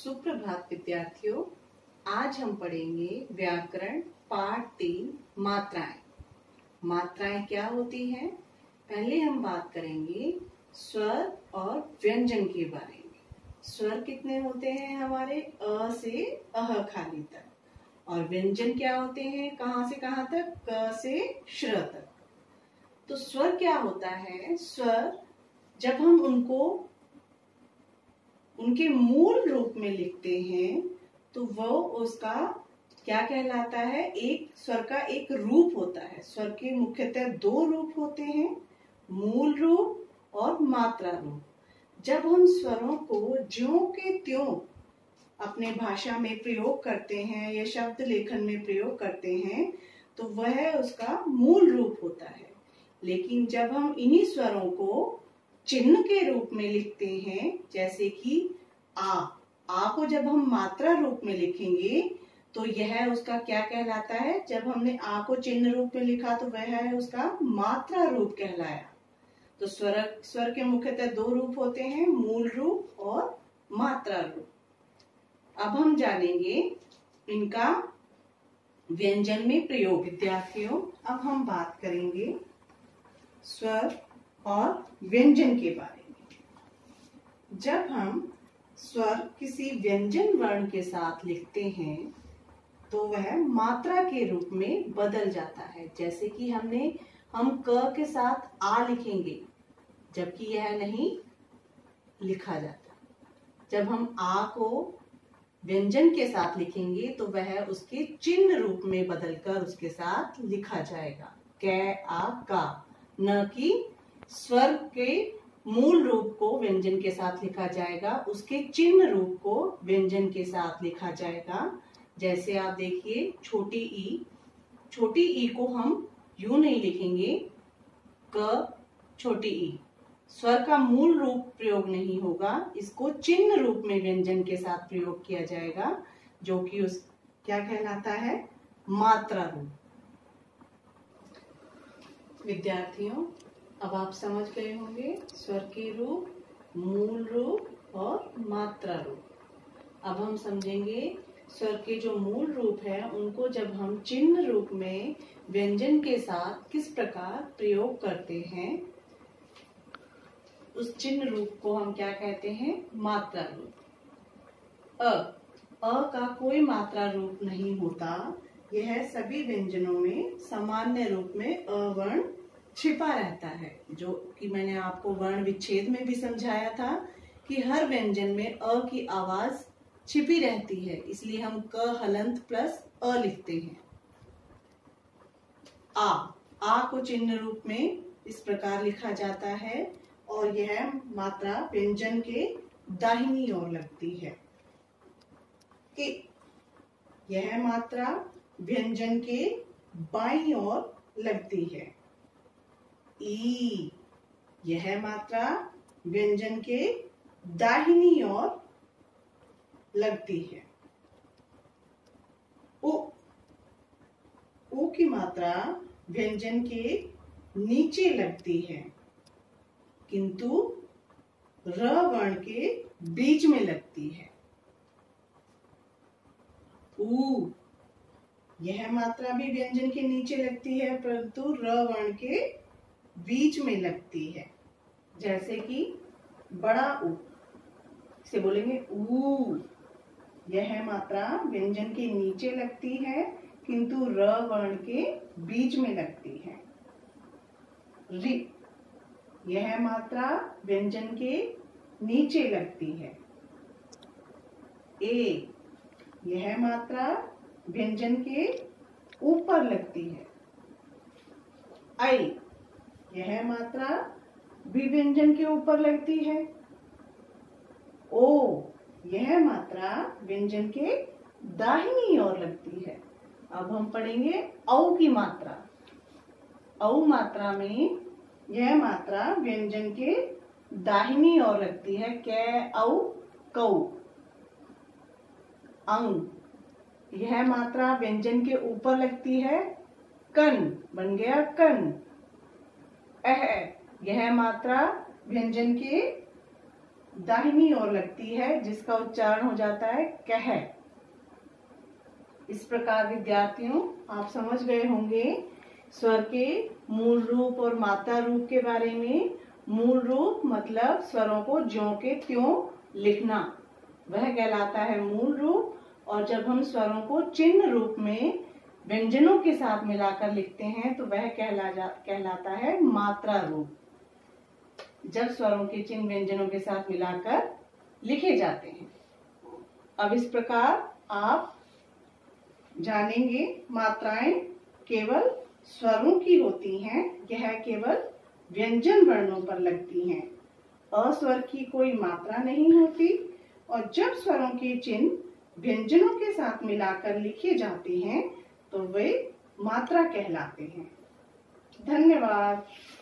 सुप्रभात विद्यार्थियों, आज हम पढ़ेंगे व्याकरण पाठ 3 मात्राएं। मात्राएं क्या होती हैं? पहले हम बात करेंगे स्वर और व्यंजन के बारे में। स्वर कितने होते हैं हमारे? अ से अह खाली तक। और व्यंजन क्या होते हैं? कहाँ से कहाँ तक? क से श्र तक। तो स्वर क्या होता है? स्वर जब हम उनके मूल रूप में लिखते हैं तो वो उसका क्या कहलाता है? एक स्वर का एक रूप होता है। स्वर के मुख्यतः 2 रूप होते हैं, मूल रूप और मात्रा रूप। जब हम स्वरों को ज्यों के त्यों अपने भाषा में प्रयोग करते हैं या शब्द लेखन में प्रयोग करते हैं तो वह उसका मूल रूप होता है। लेकिन जब हम इन्हीं स्वरों को चिन्ह के रूप में लिखते हैं, जैसे कि आ को जब हम मात्रा रूप में लिखेंगे तो यह उसका क्या कहलाता है? जब हमने आ को चिन्ह रूप में लिखा तो वह है उसका मात्रा रूप कहलाया। तो स्वर के मुख्यतः 2 रूप होते हैं, मूल रूप और मात्रा रूप। अब हम जानेंगे इनका व्यंजन में प्रयोग। विद्यार्थियों, अब हम बात करेंगे स्वर और व्यंजन के बारे में। जब हम स्वर किसी व्यंजन वर्ण के साथ लिखते हैं तो वह मात्रा के रूप में बदल जाता है। जैसे कि हम क के साथ आ लिखेंगे जबकि यह नहीं लिखा जाता। जब हम आ को व्यंजन के साथ लिखेंगे तो वह उसके चिन्ह रूप में बदलकर उसके साथ लिखा जाएगा। कै आ का, न कि स्वर के मूल रूप को व्यंजन के साथ लिखा जाएगा, उसके चिन्ह रूप को व्यंजन के साथ लिखा जाएगा। जैसे आप देखिए छोटी ई को हम यूं नहीं लिखेंगे क छोटी ई। स्वर का मूल रूप प्रयोग नहीं होगा, इसको चिन्ह रूप में व्यंजन के साथ प्रयोग किया जाएगा, जो कि उस क्या कहलाता है? मात्रा रूप। विद्यार्थियों, अब आप समझ गए होंगे स्वर के रूप, मूल रूप और मात्रा रूप। अब हम समझेंगे स्वर के जो मूल रूप है उनको जब हम चिन्ह रूप में व्यंजन के साथ किस प्रकार प्रयोग करते हैं, उस चिन्ह रूप को हम क्या कहते हैं? मात्रा रूप। अ का कोई मात्रा रूप नहीं होता। यह सभी व्यंजनों में सामान्य रूप में अ वर्ण छिपा रहता है, जो कि मैंने आपको वर्ण विच्छेद में भी समझाया था कि हर व्यंजन में अ की आवाज छिपी रहती है, इसलिए हम क हलंत प्लस अ लिखते हैं। आ को चिन्ह रूप में इस प्रकार लिखा जाता है और यह मात्रा व्यंजन के दाहिनी ओर लगती है। यह मात्रा व्यंजन के बाईं ओर लगती है। ई, यह मात्रा व्यंजन के दाहिनी ओर लगती है। उ की मात्रा व्यंजन के नीचे लगती है, किंतु र वर्ण के बीच में लगती है। ऊ, यह मात्रा भी व्यंजन के नीचे लगती है परंतु र वर्ण के बीच में लगती है। जैसे कि बड़ा ऊ, इसे बोलेंगे ऊ। यह मात्रा व्यंजन के नीचे लगती है किंतु र वर्ण के बीच में लगती है। रि, यह मात्रा व्यंजन के नीचे लगती है। ए, यह मात्रा व्यंजन के ऊपर लगती है। आई, यह मात्रा भी व्यंजन के ऊपर लगती है। ओ, यह मात्रा व्यंजन के दाहिनी ओर लगती है। अब हम पढ़ेंगे औ की मात्रा। औ मात्रा में यह मात्रा व्यंजन के दाहिनी ओर लगती है। कै औ कौ। अंग, यह मात्रा व्यंजन के ऊपर लगती है। कन, बन गया कन। यह मात्रा व्यंजन के दाहिनी ओर लगती है, जिसका उच्चारण हो जाता है कह। इस प्रकार विद्यार्थियों, आप समझ गए होंगे स्वर के मूल रूप और मात्रा रूप के बारे में। मूल रूप मतलब स्वरों को ज्यों के त्यों लिखना, वह कहलाता है मूल रूप। और जब हम स्वरों को चिन्ह रूप में व्यंजनों के साथ मिलाकर लिखते हैं तो वह कहलाता है मात्रा रूप, जब स्वरों के चिन्ह व्यंजनों के साथ मिलाकर लिखे जाते हैं। अब इस प्रकार आप जानेंगे मात्राएं केवल स्वरों की होती हैं, यह केवल व्यंजन वर्णों पर लगती हैं। अस्वर की कोई मात्रा नहीं होती, और जब स्वरों के चिन्ह व्यंजनों के साथ मिलाकर लिखे जाते हैं तो वे मात्रा कहलाते हैं। धन्यवाद।